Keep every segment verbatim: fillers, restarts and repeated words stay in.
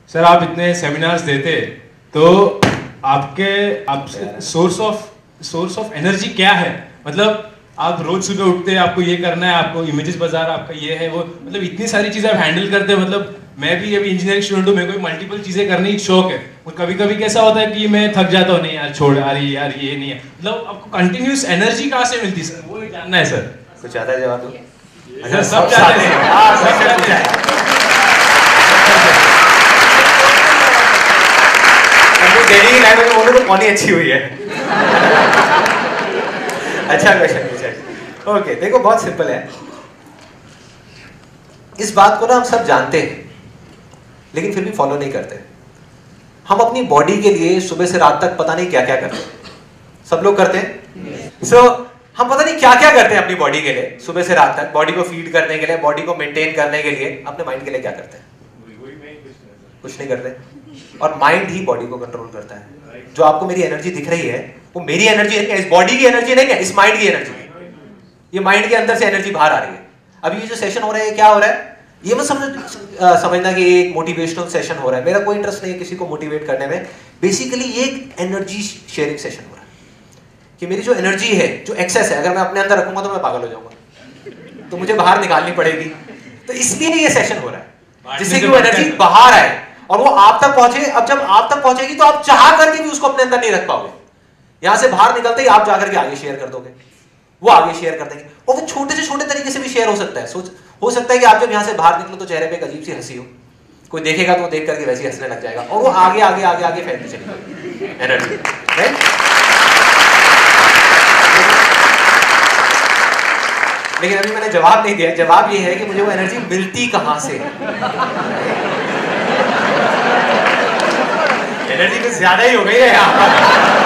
Sir आप इतने seminars देते तो आपके आप source of source of energy क्या है? मतलब आप रोज सुबह उठते हैं, आपको ये करना है, आपको इमेजेस बाजार आपका ये है वो, मतलब इतनी सारी चीजें आप हैंडल करते हैं। मतलब मैं भी अभी इंजीनियरिंग स्टूडेंट हूँ, मेरे को मल्टीपल चीजें करने की शौक है। और कभी कभी कैसा होता है कि मैं थक जाता हूँ, नहीं यार छोड़, यार यार ये नहीं है। मतलब आपको कंटिन्यूस एनर्जी कहाँ से मिलती है सर, वो जानना है सर। कुछ ज्यादा जवाब दो। अच्छा सब चाहते हैं, सब चाहते हैं। दिल्ली की लैंग्वेज में बोलो तो कौन ही अच्छी हुई है। अच्छा क्वेश्चन पूछा। ओके देखो बहुत सिंपल है। इस बात को ना हम सब जानते हैं लेकिन फिर भी फॉलो नहीं करते। हम अपनी बॉडी के लिए सुबह से रात तक पता नहीं क्या क्या करते हैं। सब लोग करते हैं। सो so, हम पता नहीं क्या क्या करते हैं अपनी बॉडी के लिए सुबह से रात तक। बॉडी को फीड करने के लिए, बॉडी को मेंटेन करने के लिए। अपने माइंड के लिए क्या करते हैं? कुछ नहीं करते। और माइंड ही बॉडी को कंट्रोल करता है। जो आपको मेरी एनर्जी दिख रही है वो मेरी एनर्जी है, इस बॉडी की एनर्जी नहीं है, इस माइंड की एनर्जी है। ये माइंड के अंदर से एनर्जी बाहर आ रही है। अभी ये जो सेशन हो रहा है क्या हो रहा है? ये मत समझ समझना कि ये एक मोटिवेशनल सेशन हो रहा है। मेरा कोई इंटरेस्ट नहीं है किसी को मोटिवेट करने में। बेसिकली ये एक एनर्जी शेयरिंग सेशन हो रहा है कि मेरी जो एनर्जी है, जो एक्सेस है, अगर मैं अपने अंदर रखूंगा तो मैं पागल हो जाऊंगा, तो मुझे बाहर निकालनी पड़ेगी। तो इसलिए ये सेशन हो रहा है जिससे कि वो एनर्जी बाहर आए और वो आप तक पहुंचे। अब जब आप तक पहुंचेगी तो आप चाह करके भी उसको अपने अंदर नहीं रख पाओगे। यहां से बाहर निकलते ही आप जाकर के आगे शेयर कर दोगे, वो आगे शेयर कर देंगे। और वो छोटे से छोटे तरीके से भी शेयर हो सकता है। सोच हो सकता है कि आप जब यहां से बाहर निकलो तो चेहरे पे एक अजीब सी हंसी हो, कोई देखेगा तो देख करके वैसे ही हंसने लग जाएगा और वो आगे आगे आगे आगे फैलती चली जाएगी एनर्जी, राइट? लेकिन अभी मैंने जवाब नहीं दिया। जवाब ये है कि मुझे वो एनर्जी मिलती कहां से है। एनर्जी कुछ ज्यादा ही हो गई है यहाँ।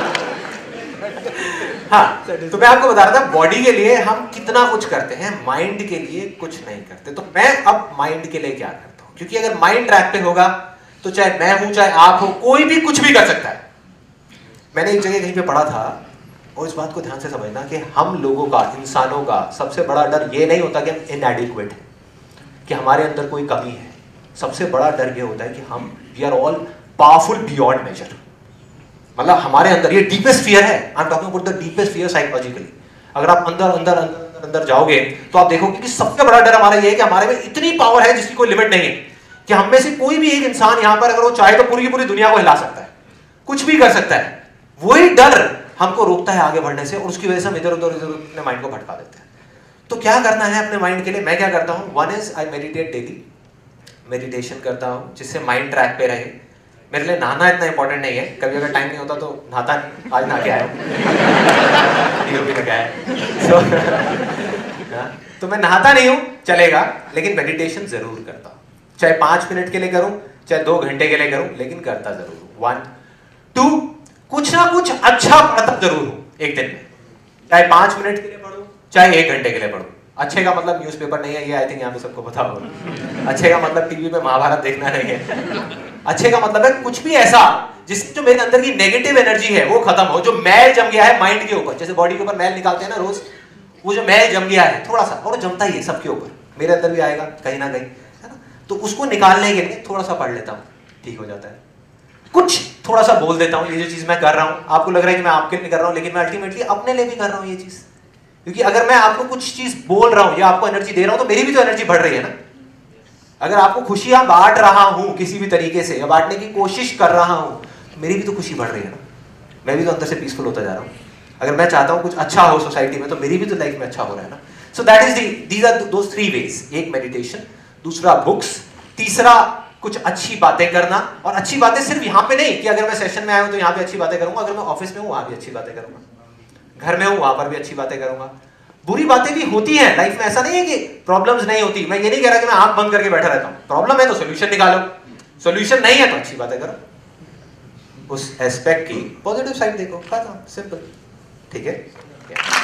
हाँ, तो मैं आपको बता रहा था बॉडी के लिए हम कितना कुछ करते हैं, माइंड के लिए कुछ नहीं करते। तो मैं अब माइंड के लिए क्या करता हूं, क्योंकि अगर माइंड ट्रैक पे होगा तो चाहे मैं हूं चाहे आप हो, कोई भी कुछ भी कर सकता है। मैंने एक जगह कहीं पे पढ़ा था, और इस बात को ध्यान से समझना कि हम लोगों का, इंसानों का सबसे बड़ा डर ये नहीं होता कि हम इनएडिक्वेट हैं, कि हमारे अंदर कोई कमी है। सबसे बड़ा डर ये होता है कि हम we are all powerful beyond measure. मतलब हमारे अंदर ये डीपेस्ट फियर है। I am talking about the deepest fear psychologically. अगर आप अंदर अंदर अंदर अंदर जाओगे तो आप देखोगे कि सबसे बड़ा डर हमारा ये है कि हमारे में इतनी पावर है जिसकी कोई लिमिट नहीं है, कि हम में से कोई भी एक इंसान यहां पर अगर वो चाहे तो पूरी की पूरी दुनिया को हिला सकता है, कुछ भी कर सकता है। वही डर हमको रोकता है आगे बढ़ने से और उसकी वजह से हम इधर उधर इधर अपने माइंड को भटका देते हैं। तो क्या करना है अपने माइंड के लिए? मैं क्या करता हूं, one is I meditate daily. Meditation करता हूं जिससे माइंड ट्रैक पे रहे। मेरे लिए नहाना इतना इंपॉर्टेंट नहीं है, कभी अगर टाइम नहीं होता तो नहाता नहीं। आज नहा के आया so, तो मैं नहाता नहीं हूं, चलेगा, लेकिन मेडिटेशन जरूर करता हूं। चाहे पांच मिनट के लिए करूं, चाहे दो घंटे के लिए करूं, लेकिन करता जरूर हूं। वन टू कुछ ना कुछ अच्छा पढ़ता जरूर हूं एक दिन में। चाहे पांच मिनट के लिए पढ़ूं, चाहे एक घंटे के लिए पढ़ूं। अच्छे का मतलब न्यूज़पेपर नहीं है, ये आई थिंक यहाँ पे सबको पता होगा। अच्छे का मतलब टीवी पे महाभारत देखना नहीं है। अच्छे का मतलब है कुछ भी ऐसा जिससे जो मेरे अंदर की नेगेटिव एनर्जी है वो खत्म हो, जो मैल जम गया है माइंड के ऊपर। जैसे बॉडी के ऊपर मैल निकालते हैं ना रोज, वो जो मैल जम गया है थोड़ा सा, और जमता ही है सबके ऊपर, मेरे अंदर भी आएगा कहीं ना कहीं, है ना? तो उसको निकालने के लिए थोड़ा सा पढ़ लेता हूँ, ठीक हो जाता है। कुछ थोड़ा सा बोल देता हूँ, ये जो चीज मैं कर रहा हूँ, आपको लग रहा है कि मैं आपके लिए कर रहा हूँ, लेकिन मैं अल्टीमेटली अपने लिए भी कर रहा हूँ ये चीज। क्योंकि अगर मैं आपको कुछ चीज बोल रहा हूं या आपको एनर्जी दे रहा हूं तो मेरी भी तो एनर्जी बढ़ रही है ना। अगर आपको खुशियां बांट रहा हूं किसी भी तरीके से या बांटने की कोशिश कर रहा हूं तो मेरी भी तो खुशी बढ़ रही है ना। मैं भी तो अंदर से पीसफुल होता जा रहा हूं। अगर मैं चाहता हूं कुछ अच्छा हो सोसाइटी में तो मेरी भी तो लाइफ में अच्छा हो रहा है ना। So that is these are those three ways. एक मेडिटेशन, दूसरा बुक्स, तीसरा कुछ अच्छी बातें करना। और अच्छी बातें सिर्फ यहाँ पे नहीं कि अगर मैं सेशन में आया हूं तो यहाँ पे अच्छी बातें करूंगा, अगर मैं ऑफिस में हूं वहां भी अच्छी बातें करूंगा, घर में हूं वहां पर भी अच्छी बातें करूंगा। बुरी बातें भी होती हैं लाइफ में, ऐसा नहीं है कि प्रॉब्लम्स नहीं होती। मैं ये नहीं कह रहा कि मैं आंख बंद करके बैठा रहता हूं। प्रॉब्लम है तो सोल्यूशन निकालो, सोल्यूशन नहीं है तो अच्छी बातें करो, उस एस्पेक्ट की पॉजिटिव साइड देखो, खत्म, सिंपल, ठीक है।